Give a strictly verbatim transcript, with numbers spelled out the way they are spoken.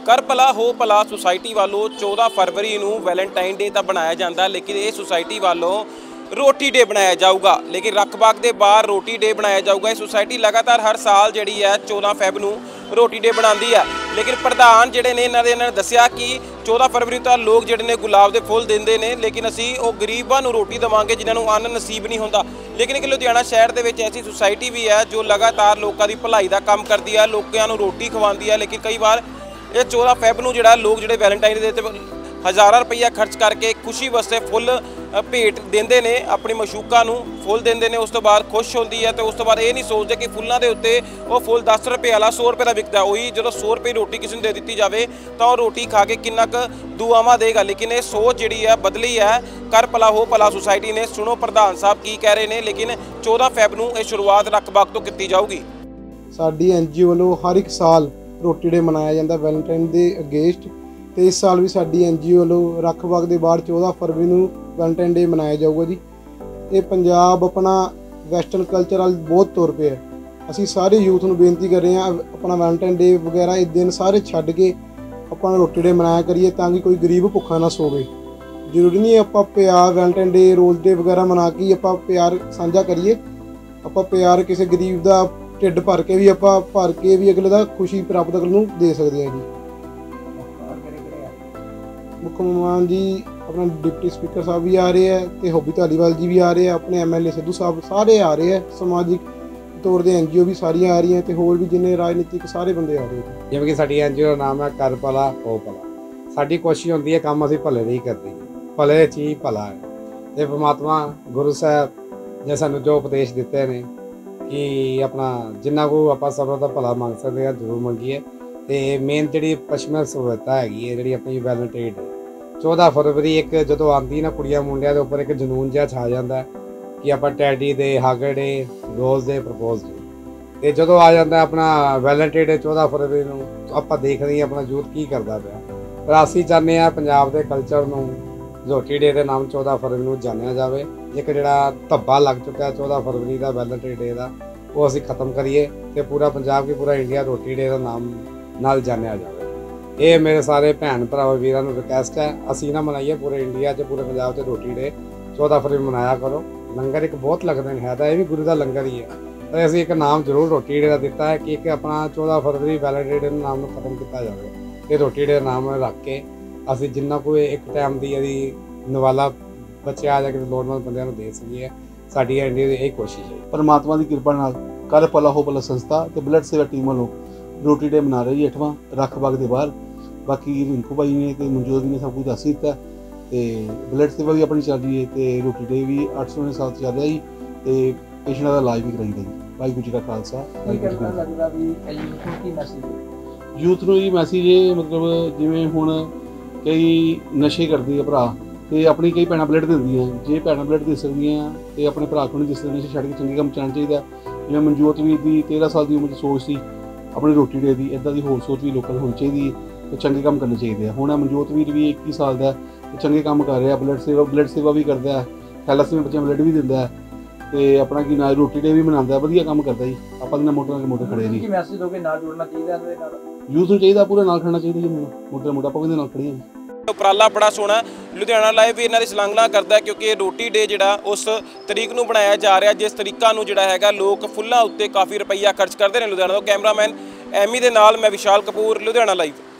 कर भला हो भला सुसाइटी वालों चौदह फरवरी को वैलेंटाइन डे तो बनाया जाता, लेकिन ये सुसाइटी वालों रोटी डे बनाया जाऊगा। लेकिन रख बाग के बाहर रोटी डे बनाया जाऊगा। ये सुसाइटी लगातार हर साल जी है चौदह फैब को रोटी डे बनाती है, लेकिन प्रधान जोड़े ने इन्होंने इन्होंने दसिया कि चौदह फरवरी तो लोग जोड़े ने गुलाब के फुल देंगे ने, लेकिन असी वो गरीबों को रोटी देवांगे जिन्होंने अन्न नसीब नहीं होता। लेकिन एक लुधियाना शहर के ऐसी सुसाइटी भी है जो लगातार लोगों की भलाई का काम करती है, लोगों को रोटी खवाती है। लेकिन कई बार ये चौदह फैब को जोड़ा लोग जोड़े वैलेंटाइन डे हज़ार रुपया खर्च करके खुशी वास्ते फुल भेंट देंगे ने, अपनी मशूका फुल देंगे ने, उस तो बाद खुश होती है। तो उस तो बाद ये नहीं सोचते कि फुलों के उत्ते वो फुल दस रुपये वाला सौ रुपये का विकता है। वही जो सौ रुपये रोटी किसी ने दे दी जाए तो वह रोटी खा के किन्ना क दुआवां देगा। लेकिन ये सोच जी है बदली है। कर भला हो भला सुसाइटी ने, सुनो प्रधान साहब की कह रहे हैं। लेकिन चौदह फैब को यह शुरुआत रख बाग तो की जाऊगी। साडी एन जी ओ वालों हर एक साल रोटी डे मनाया जाता वैलेंटाइन डे अगेंस्ट, तो इस साल भी साडी एन जी ओ वालों रख बाग के बाहर चौदह फरवरी को वैलेंटाइन डे मनाया जाऊगा जी। ये पंजाब अपना वैसटर्न कल्चर वाल बहुत तौर पर है। असी सारे यूथ को बेनती कर रहे हैं अपना वैलेंटाइन डे वगैरह इस दिन सारे छड्ड के अपना रोटी डे मनाया करिए, ताकि कोई गरीब भुखा ना सोवे। जरूरी नहीं आप प्यार वैलेंटाइन डे रोज़ डे वगैरह मना के आप प्यार साझा करिए। आप प्यार किसी गरीब का ढिड भर के भी आप भर के भी अगले का खुशी प्राप्त करने को दे सकते हैं जी। मुख मेहमान जी अपना डिप्टी स्पीकर साहब भी आ रहे हैं, तो हॉबी धालीवाल जी भी आ रहे हैं, अपने एम एल ए सिद्धू साहब सारे आ रहे हैं, समाजिक तौर पर एन जी ओ भी सारिया आ रही हैं, तो होर भी जिन्हें राजनीतिक सारे बंदे आ रहे हैं। जिवें कि साडी एन जी ओ का नाम है कर भला हो भला। साडी कोशिश होंदी है काम असीं भले दी करदे, भले चीज भला है। ते परमात्मा गुरु साहब ने सानूं जो उपदेश दिते ने कि अपना जिन्ना को आप सब का भला मंग सकते हैं जरूर मंगीए। तो मेन जी पश्चिमी सहूलत हैगी है जी अपनी वैलेंटाइन डे चौदह फरवरी एक जो आती ना कुड़िया मुंडिया के उपर एक जनून जहा छा जाता है कि आप teddy day hug day rose day propose day. तो जो आ जाता है अपना वैलेंटाइन डे चौदह फरवरी को आप देख रहे हैं अपना यूथ की करता पाया। पर असी चाहते हैं पंजाब के कल्चर में रोटी डे के नाम चौदह फरवरी को जानिया जाए। एक जोड़ा धब्बा लग चुका है चौदह फरवरी का वैलेंटाइन डे का, वो असी खत्म करिए तो पूरा पंजाब की पूरा इंडिया रोटी डे का नाम नाल जानिया जाए। ये मेरे सारे भैन भरावां वीरां नूं रिक्वेस्ट है, असी ना मनाइए पूरे इंडिया च पूरे पंजाब से रोटी डे चौदह फरवरी मनाया करो। लंगर एक बहुत लगते हैं, है तो यह भी गुरु का लंगर ही है। तो असी एक नाम जरूर रोटी डे का दिता है कि एक अपना चौदह फरवरी वैलेंटाइन डे नाम खत्म किया जाए। ये रोटी डे नाम रख के असी जिन्ना कोई एक टाइम की यदि नवाला बच्चे आ जाके लोड़वंद बंदियां नूं दे सकीए, साडी इंडिया की यही कोशिश है। परमात्मा की कृपा नाल कर भला हो भला संस्था ते ब्लड सेवा टीम वालों रोटी डे मना रही है अठवां रख बाग के बाहर। बाकी रिंकू भाई ने तो मनजोत ने सब कुछ दस दिता, तो ब्लड सेवा भी अपनी चल रही है, तो रोटी डे भी अठ सौ ने साथ चल रहा जी, तो पेशेंटा का इलाज भी कराई जी। वाहिगुरू जी का खालसा यूथ को ही मैसेज है, मतलब जिमें हुण कई नशे करते हैं भरा, तो अपनी कई भैन ब्लड देंदियां, जे भैन ब्लड दे सकदियां तो अपने भरा को नहीं दे सकते। नशे छड्ड के चंगे काम चलाना चाहिए। जिवें मनजोत वीर की तेरह साल की उम्र सोच सी अपनी रोटी डे की, इदा की होर सोच भी लोगों को होनी चाहिए, तो चंगे काम करने चाहिए। हुण मनजोत वीर भी इक्की साल का चंगे काम कर रहा, ब्लड सेवा ब्लड सेवा भी करता है, थैलासीमिया बच्चों ब्लड भी दिंदा है, तो अपना की ना रोटी डे भी मनाता है, वधिया काम करता जी। आप मोटे नाल मोटे खड़े नहीं यूथ को चाहिए पूरे नाल खड़ना चाहिए जी, मोटे मोटा आप नाल खड़े हैं। उपराला बड़ा सोहना लुधियाना लाइव भी इन्हों की सलांघना करता है, क्योंकि रोटी डे जोड़ा उस तरीक को बनाया जा रहा जिस तरीका जोड़ा है लोग फुलों उत्ते काफ़ी रुपया खर्च करते हैं। लुधियाना तो कैमरामैन एमी दे नाल मैं विशाल कपूर, लुधियाना लाइव।